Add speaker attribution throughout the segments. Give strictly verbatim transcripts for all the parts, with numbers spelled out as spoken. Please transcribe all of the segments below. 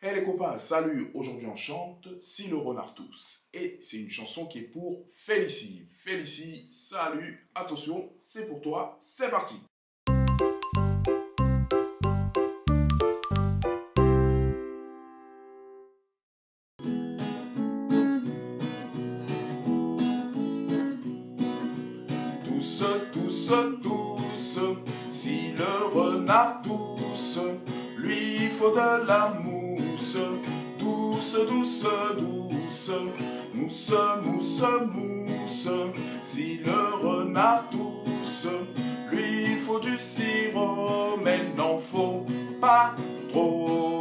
Speaker 1: Hey les copains, salut, aujourd'hui on chante Si le renard tousse. Et c'est une chanson qui est pour Félicie. Félicie, salut, attention, c'est pour toi, c'est parti. Tousse, tousse, tousse, si le renard tousse, lui il faut de la mousse. Douce, douce, douce, mousse, mousse, mousse, si le renard tousse, lui il faut du sirop, mais n'en faut pas trop.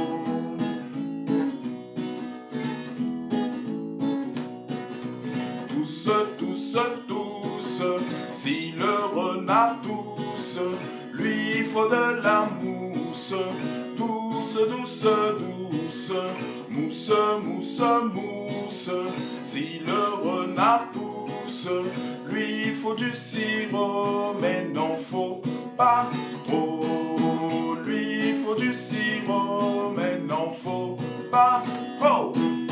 Speaker 1: Tousse, tousse, tousse, si le renard tousse, lui il faut de la mousse. Douce, douce, douce, mousse, mousse, mousse, si le renard tousse, lui il faut du sirop, mais n'en faut pas trop. Lui il faut du sirop, mais n'en faut pas trop.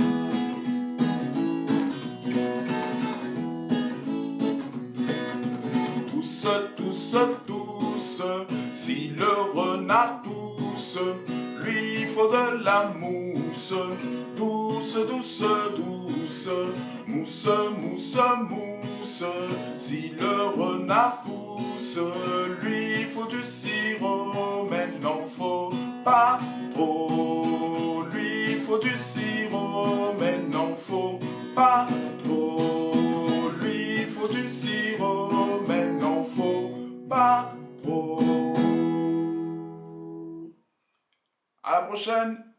Speaker 1: Tousse, tousse, tousse, si le renard tousse, lui il faut de la mousse. Douce, douce, douce, mousse, mousse, mousse, si le renard pousse, lui il faut du sirop, mais n'en faut pas trop. Lui il faut du sirop, mais n'en faut pas trop. Lui il faut du sirop, mais n'en faut pas trop. À la prochaine!